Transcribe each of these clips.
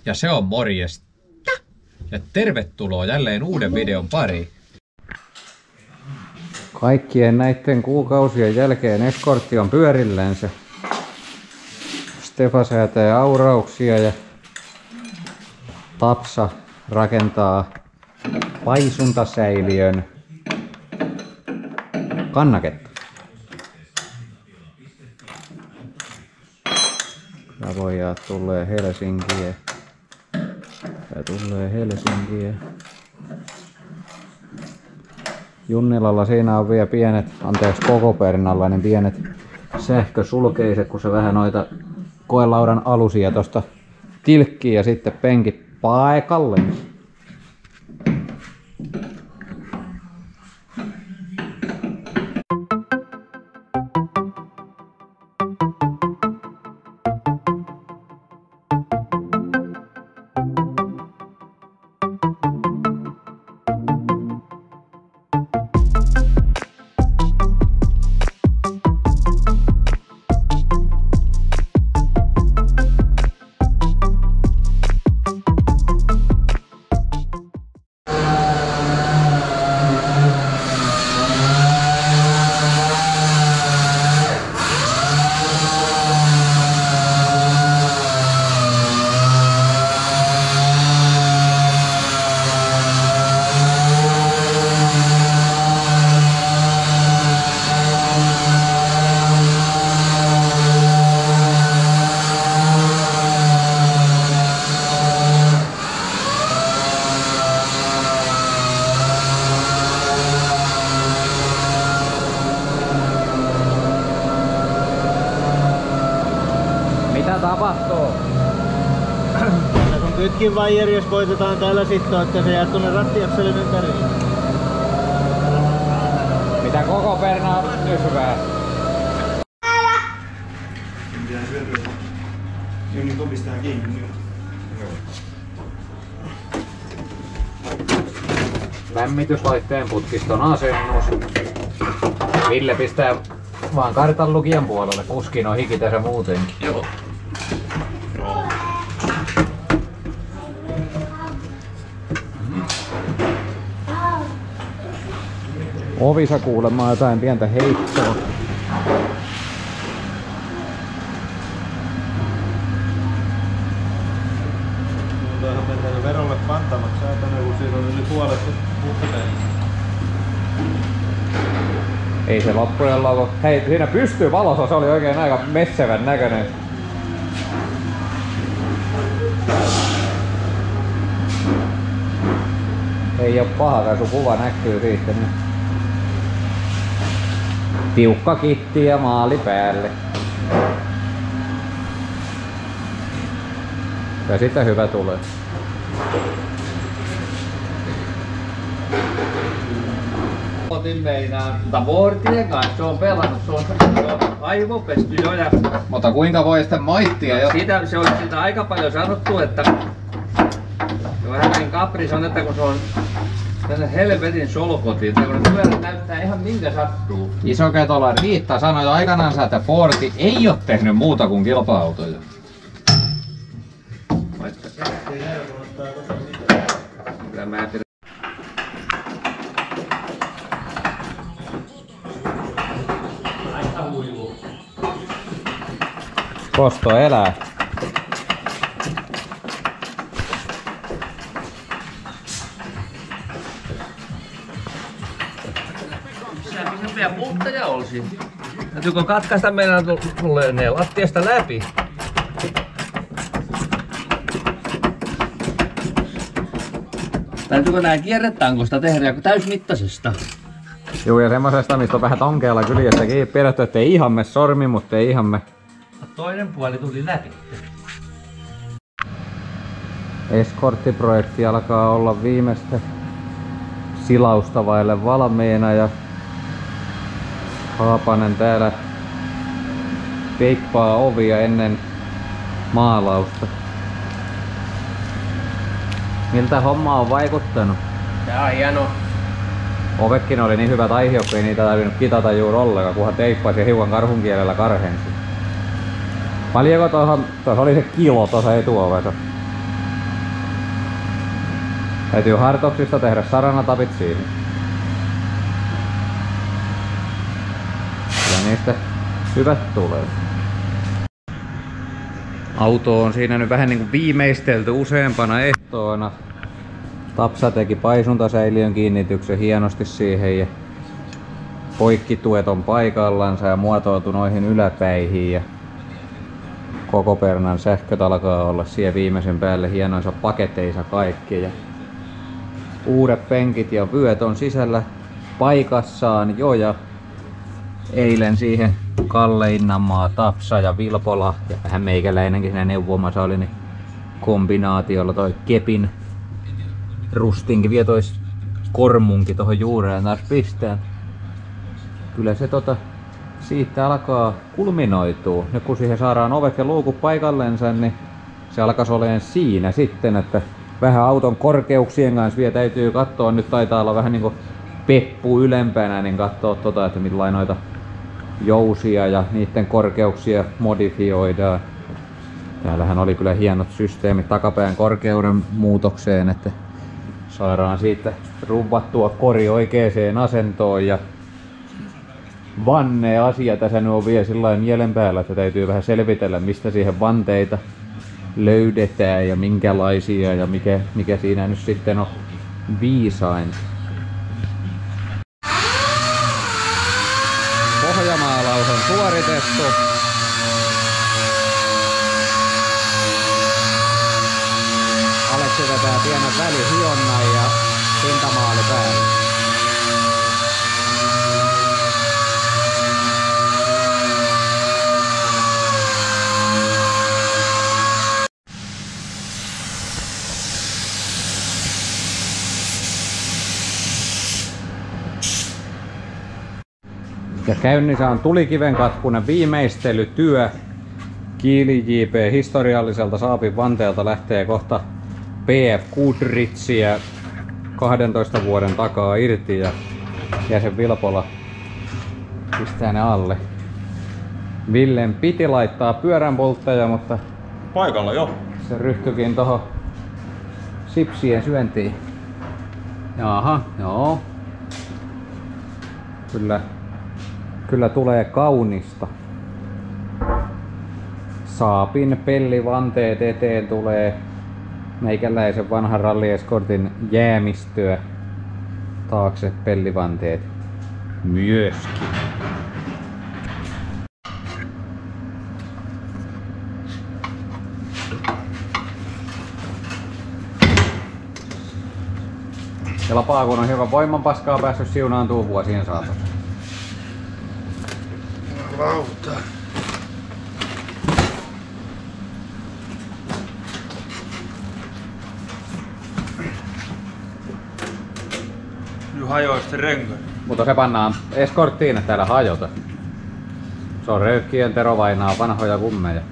Ja se on morjesta. Ja tervetuloa jälleen uuden videon pariin. Kaikkien näiden kuukausien jälkeen eskortti on pyörillensä. Stefa säätää aurauksia ja Tapsa rakentaa paisuntasäiliön kannaketta. Ja pojat tulee Helsinkiin. Junnilalla siinä on vielä pienet, anteeksi koko Pernalla, niin pienet sähkösulkeiset, kun se vähän noita koelaudan alusia tosta tilkkii ja sitten penkit paikalle. Mitä tapahtuu? Tässä on kytkin vaijeri, jos koitetaan täällä sittoa, että se jää tuonne rattiakselin ympäriin. Mitä koko Perna nysvää? Niin kopistää kiinni. Lämmityslaitteen putkiston asennus. Ville pistää vaan kartan lukijan puolelle. Kuskin on hiki tässä muutenkin. Joo. Ovissa kuulemaan jotain pientä heittoa. Tähän mennään verolle pantamat säätänä, kun siinä on yli puolet uutta peliä. Ei se loppujen lopuksi. Hei, siinä pystyy valossa, se oli oikein aika messevän näköinen. Ei oo paha, kai sun kuva näkyy siitä. Niin. Tiukka kitti ja maali päälle. Ja sitten hyvä tulee. Otin meinaan Vortien kanssa, se on pelannut, se on aivopesty jo ja... Mutta kuinka voi sitten moittia jo? Se on sitä aika paljon sanottu, että... Se vähän niin kapris on, että kun se on tänne helvetin solkotiin, että kun ne pyörät näyttää ihan minkä sattuu. Isoketola Riitta sanoi jo aikanaan, että Fordi ei ole tehnyt muuta kuin kilpa-autoja. Vaikka se ei ottaa tota mitään. Kosto elää. Missä vielä puutteja olisi? Täytyykö katkaista meidän tulee ne lattiasta läpi? Täytyykö nää kierretankosta tehdä täysmittaisesta? Juu, ja semmosesta, mistä on vähän tonkealla kyljessä kiinni pidetty, ettei ihan me sormi, mutta ei ihan me. Toinen puoli tuli läpi. Eskorttiprojekti alkaa olla viimeistä silausta vaille valmiina ja Haapanen täällä teippaa ovia ennen maalausta. Miltä homma on vaikuttanut? Tää on hieno. Ovekin oli niin hyvät aihioppi, ei niitä tarvinnut kitata juuri ollenkaan, kunhan teippasi ja hiukan karhun kielellä karhensi. Paljonko tuossa oli se kilo tuossa etuovessa? Täytyy hartoksista tehdä saranatapit siihen. Ja niistä hyvät tulee. Auto on siinä nyt vähän niinku viimeistelty useampana ehtoona. Tapsa teki paisuntasäiliön kiinnityksen hienosti siihen ja poikkituet on paikallansa ja muotoiltu noihin yläpäihin ja koko pernan sähköt alkaa olla siellä viimeisen päälle hienoissa paketeissa kaikki ja uudet penkit ja vyöt on sisällä paikassaan jo ja eilen siihen Kalle Innanmaa, Tapsa ja Vilpola ja vähän meikäläinenkin siinä neuvomassa oli niin kombinaatiolla toi kepin rustinkin vie tois kormunkin tohon juureen taas pistää. Kyllä se siitä alkaa kulminoitua. Nyt kun siihen saadaan ovet ja luukut paikallensa, niin se alkaisi olemaan siinä sitten, että vähän auton korkeuksien kanssa vielä täytyy katsoa. Nyt taitaa olla vähän niinku peppu ylempänä, niin katsoa että millain noita jousia ja niiden korkeuksia modifioidaan. Täällähän oli kyllä hienot systeemit takapään korkeuden muutokseen, että saadaan siitä rumvattua kori oikeaan asentoon ja vanne-asia tässä nyt on vielä sillain mielen päällä, että täytyy vähän selvitellä mistä siihen vanteita löydetään ja minkälaisia ja mikä siinä nyt sitten on viisain. Pohjamaalaus on suoritettu. Aleksi vetää pienen välihionnan ja pintamaali päälle. Ja käynnissä on tulikiven katkunen viimeistelytyö. Kiili JP historialliselta Saabin vanteelta lähtee kohta PF Goodrichia 12 vuoden takaa irti ja jäsen Vilpola pistää ne alle. Villen piti laittaa pyöränpoltteja, mutta Paikalla jo. se ryhtyikin tohon sipsien syöntiin. Jaha, joo. Kyllä tulee kaunista. Saapin pellivanteet eteen tulee meikäläisen vanhan rallieskortin jäämistöä. Taakse pellivanteet myöskin. Ja lapaa kun on hiukan voimanpaskaa päässyt siunaantumaan vuosien saatossa. Lauta. Nyt hajoaa sitten renkaan. Mutta se pannaan eskorttiin, että täällä hajota. Se on röykkien terovainaa vanhoja kummeja.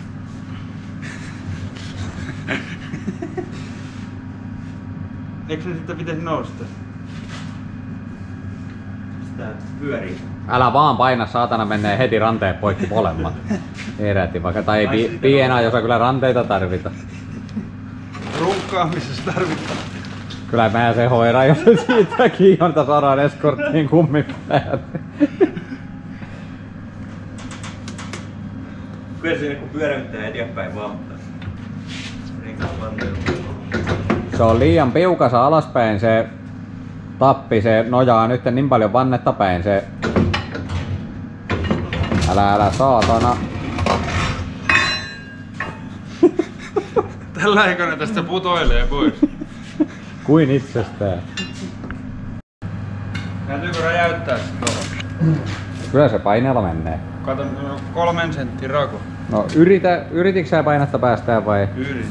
Eikö se sitten pitäisi nousta? Sitä pyörii. Älä vaan paina, saatana menee heti ranteet poikki molemmat. Herätti vaikka, tai ei pienaa, jos kyllä ranteita tarvita. Runkkaamisessa tarvitaan. Kyllä mä se hoidan, jos se siitä kiinonta saadaan eskorttiin kummin päälle. Kyllä siinä kun pyöräyttää eteenpäin vaan, mutta se on liian piukassa alaspäin se tappi, se nojaa nyt niin paljon vannetta päin se. Älä saatana. tällä aikana tästä putoilee pois. Kuin itsestään. Täytyykö räjäyttää se tuohon? Kyllä se paineella menee. Kato, 3 senttiä rako. No yrititkö sä painetta päästään vai? Yritin.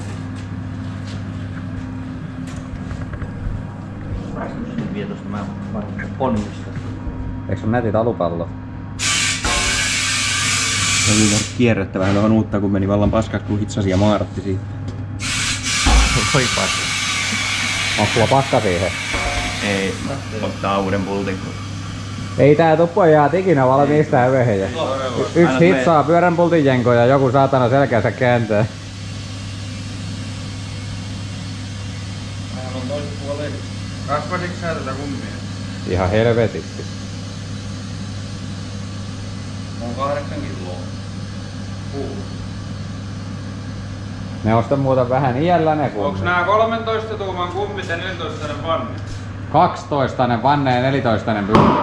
Vietosta mä varmaan onnistan. Eikö sun nätit alupallo? Oli kierrättävää tuohon uutta, kun meni vallan paskaksi, kun hitsasi ja maaratti siitä. Voi paska. Onko sulla paska siihen? Ei, ottaa uuden pultin. Ei tää tuppojaat ikinä valmiista hävehejä. Yksi hitsaa pyöränpultin jenko ja joku saatana selkäänsä kääntää. Aivan on toiset Ihan helvetisti. On 8 kiloa. Ne on sitten muuta vähän iällä ne kummit. Onks nää 13 tuuman kummit ja 14 vanne? 12 vanne ja 14 pyörä.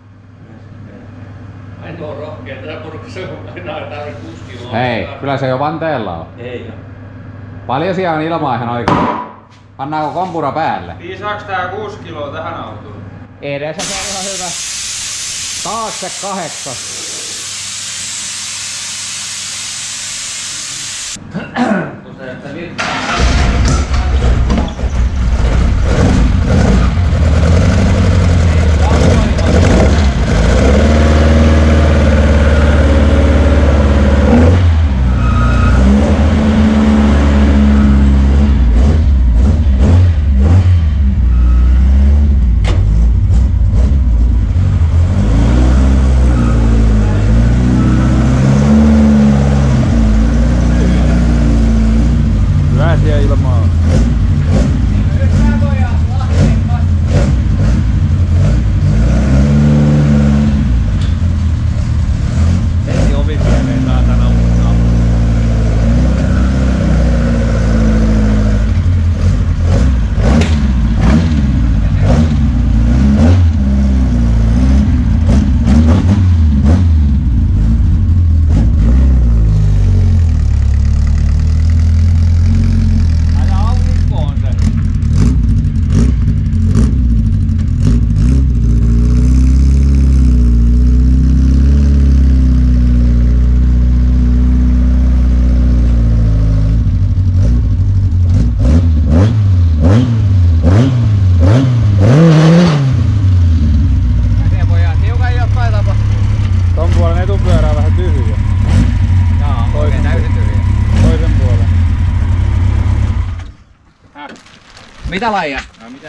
Ainoa on rohkea, tätä porukassa on enää täysin 6 kiloa. Hei, kyllä se jo vanteella on. Ei. Paljon siellä on ilmaa ihan oikein. Pannaanko kompura päälle? Piisaaks tää 6 kiloa tähän autoon? Edessä se on ihan hyvä. Taakse 8. Kun se virtaa. Pääsiä ilmaa. Heti ovi pienee saatana uuttaa. Aja aurinkoon se. Siellä voidaan hiukan jotain tapahtua. Ton puolen etupyörä on vähän tyhjä. Jaa, oikein täysin tyhjä. Toisen puolen. Mitä lajia? No mitä?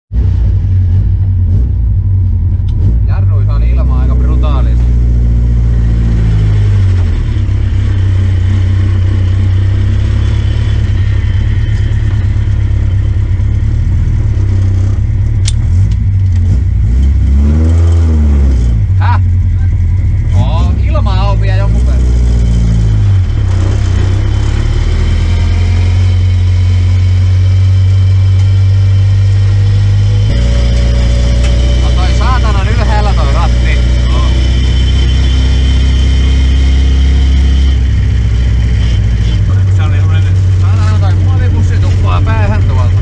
Jarruissa on ilma aika brutaalisti. Häh? Oo, ilmaa on vielä jonkun verran. On toi saatanan ylhäällä toi ratti. Se oli semmonen... Saatanan toi muovipussi tuppaa päähän tuolta.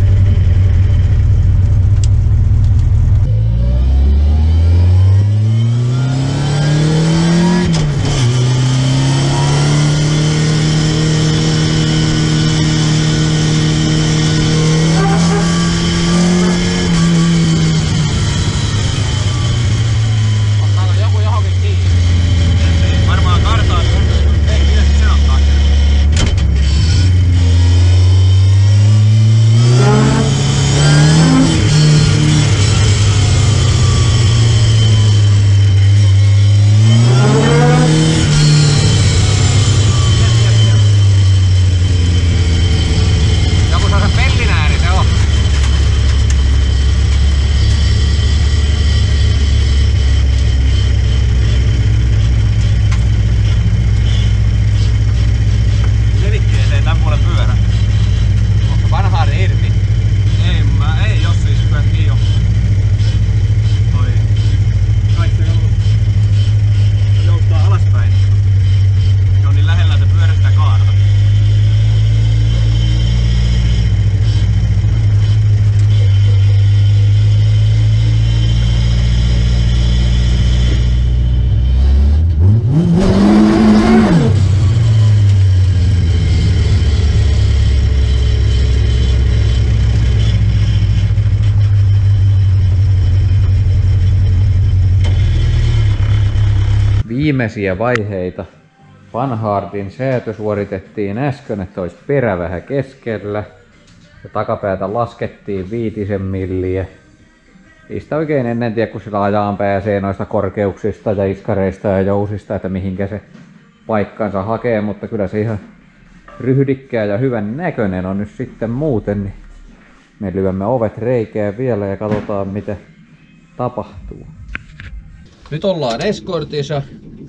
Ottaako joku johonkin kiinni? Varmaan kartaa. Ei, mitä se ottaa? Joku saa sen pellinääri se on. Levikkeeseen tän puolen pyörä. Onko vanhaan irti? Ei jos siis kyllä jo. Toi... Kai se jouttaa alaspäin. Se on niin lähellä se pyörästä kaarta. Viimeisiä vaiheita. Panhardin säätö suoritettiin äsken, että olisi perä vähän keskellä. Ja takapäätä laskettiin 5 milliä. Ei sitä oikein ennen tiedä, kun sillä ajaan pääsee noista korkeuksista ja iskareista ja jousista, että mihinkä se paikkansa hakee, mutta kyllä se ihan ryhdikkää ja hyvän näköinen on nyt sitten muuten. Niin me lyömme ovet reikään vielä ja katsotaan mitä tapahtuu. Nyt ollaan eskortissa.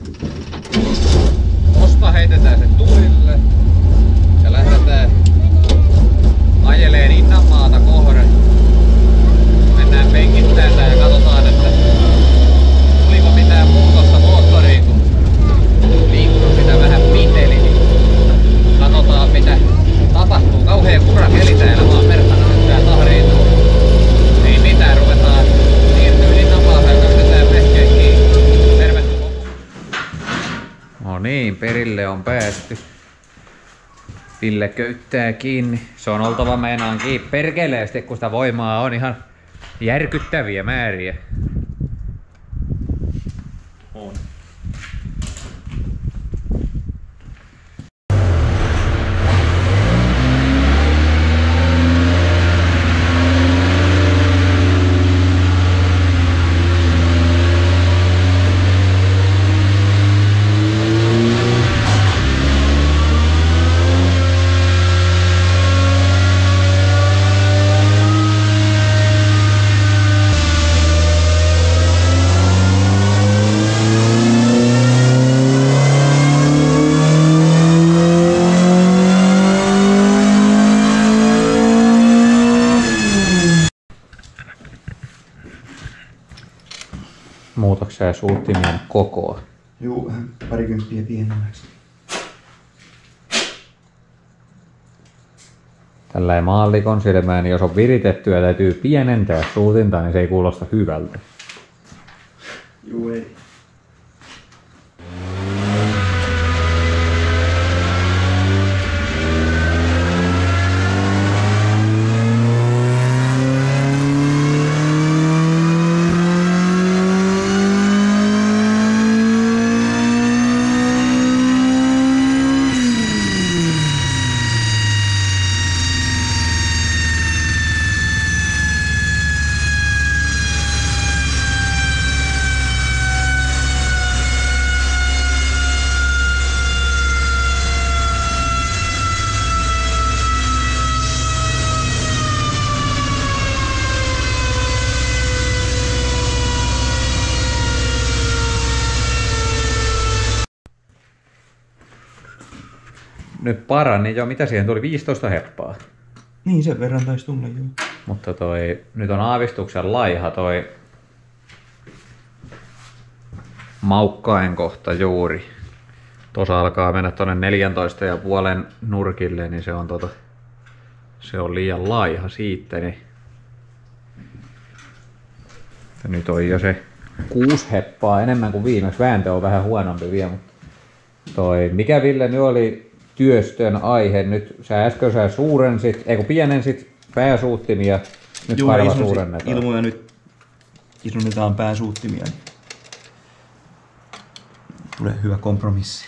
Tosta heitetään se tulille. Ja lähdetään ajeleen Innanmaata kohden. Mennään penkittämään ja katsotaan, että tuliko mitään muutosta moottoriin, kun liikkuu sitä vähän piteli. Niin katsotaan mitä tapahtuu. Kauhea kurakeli täällä vaan perhana nyt tää tahriituu. Ei mitään, ruvetaan siirtyy Innanmaahan ja käytetään vehkeet kiinni. Tervetuloa. No niin, perille on päästy. Ville köyttää kiinni. Se on oltava meinaan kiinni perkeleesti, kun sitä voimaa on ihan järkyttäviä määriä. On. Muutokseen suuttimien kokoa. Juu, parikymppiä pienemmäksi. Tällä maallikon silmään, niin jos on viritetty ja täytyy pienentää suutinta, niin se ei kuulosta hyvältä. Juu, ei. Nyt parani jo, mitä siihen tuli? 15 heppaa. Niin, sen verran taisi tulla joo. Mutta nyt on aavistuksen laiha toi maukkaen kohta juuri. Tuossa alkaa mennä tonne 14,5 nurkille, niin se on liian laiha siitä. Niin. Ja nyt on jo se 6 heppaa enemmän kuin viimeksi. Vääntö on vähän huonompi vielä, mutta mikä Ville nyt oli työstön aihe? Nyt sä äsken pienensit pääsuuttimia, nyt karva suurennetaan. Ilmoja nyt isunnetaan pääsuuttimia. Niin tulee hyvä kompromissi.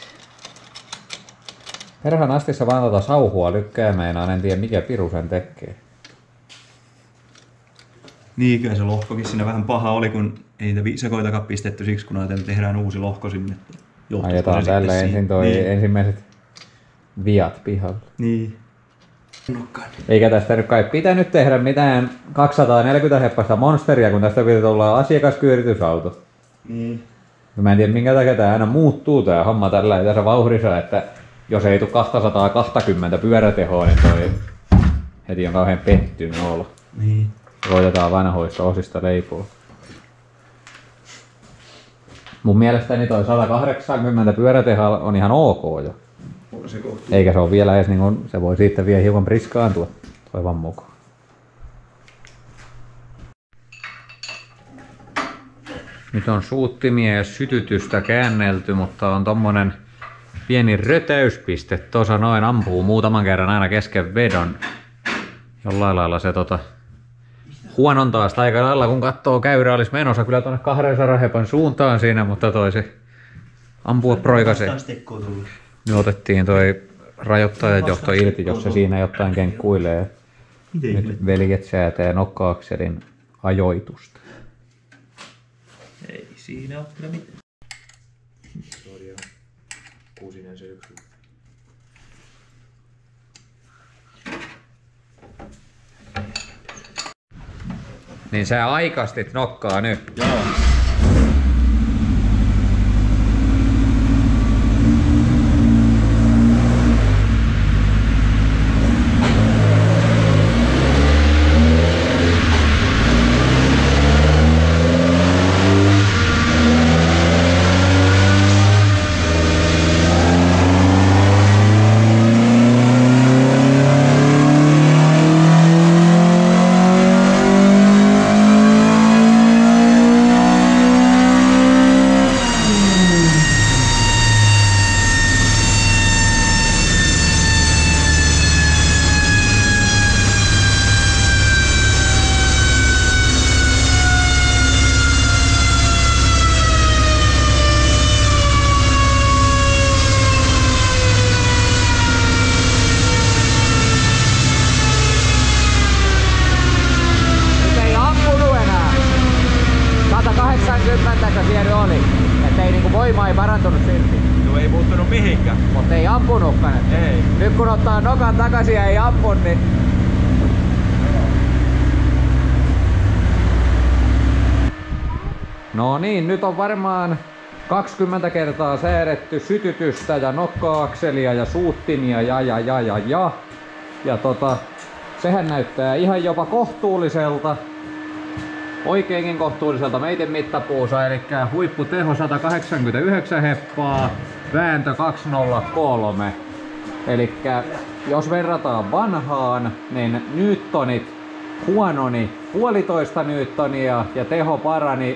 Perhän astissa vaan sauhua lykkäämään, en tiedä mikä piru sen tekee. Niin, kyllä se lohkokin siinä vähän paha oli, kun ei niitä sekoitakaan pistetty siksi, kun ajateltiin, että tehdään uusi lohko sinne. Ajetaan tällä ensin ensimmäiset viat pihalle. Niin. Eikä tästä nyt kai pitänyt tehdä mitään 240 heppasta monsteria, kun tästä pitää olla asiakaskyöritysauto. Niin. Mä en tiedä minkä takia tää aina muuttuu tää homma tällä tässä vauhdissa, että jos ei tule 220 pyörätehoa, niin heti on kauhean pettynyt olo. Niin. Koitetaan vanhoista osista leipoa. Mun mielestäni toi 180 pyörätehoa on ihan ok jo. Eikä se ole vielä edes niin se voi siitä vielä hiukan priskaantua toivon mukaan. Nyt on suuttimia ja sytytystä käännelty, mutta on tommonen pieni rötäyspiste tuossa noin, ampuu muutaman kerran aina kesken vedon. Jollain lailla se huonontaa sitä aika lailla, kun katsoo käyrä olisi menossa kyllä tuonne 200 hepan suuntaan siinä, mutta se ampua proikasee. Nyt otettiin rajoittajajohto irti, jos se siinä jotain kenkkuilee. Nyt veljet säätää nokka-akselin ajoitusta. Ei siinä ole kyllä mitään. Sorry, 641. Niin sä aikastit nokkaa nyt. Joo. Voima ei parantunut silti. No ei muuttunut mihinkään. Mutta ei ampunutkaan. Ei. Nyt kun ottaa nokan takaisin ja ei ampu, niin... No niin, nyt on varmaan 20 kertaa säädetty sytytystä ja nokka-akselia ja suuttimia ja. Ja sehän näyttää ihan jopa kohtuulliselta. Oikeinkin kohtuulliselta meidän mittapuusa, eli huipputeho 189 heppaa, vääntö 203. Eli jos verrataan vanhaan, niin newtonit huononi 1,5 newtonia ja teho parani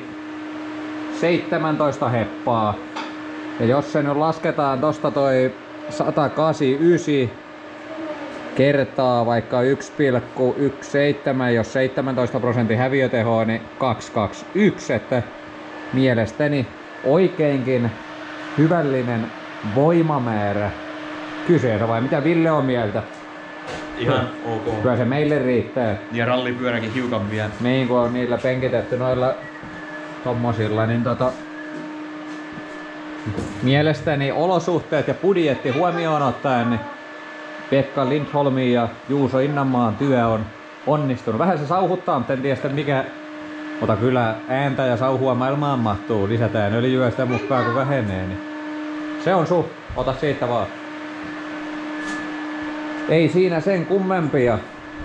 17 heppaa. Ja jos se nyt lasketaan tosta toi 189 kertaa vaikka 1,17, jos 17% häviötehoa, niin 221, että mielestäni oikeinkin hyvällinen voimamäärä kyseessä, vai mitä Ville on mieltä? Ihan ok. Kyllä se meille riittää. Ja rallipyöräkin hiukan vielä. Niin kun on niillä penkitetty noilla tommosilla, niin mielestäni olosuhteet ja budjetti huomioon ottaen, niin Pekka Lindholmin ja Juuso Innanmaan työ on onnistunut. Vähän se sauhuttaa, mutta en tiedä sitten mikä... Mutta kyllä ääntä ja sauhua maailmaan mahtuu. Lisätään öljyä sitä mukaan kun vähenee. Niin se on ota siitä vaan. Ei siinä sen kummempia.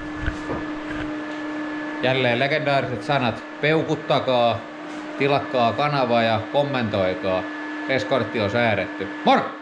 Jälleen legendaariset sanat. Peukuttakaa, tilakkaa kanava ja kommentoikaa. Eskortti on säädetty. Moro!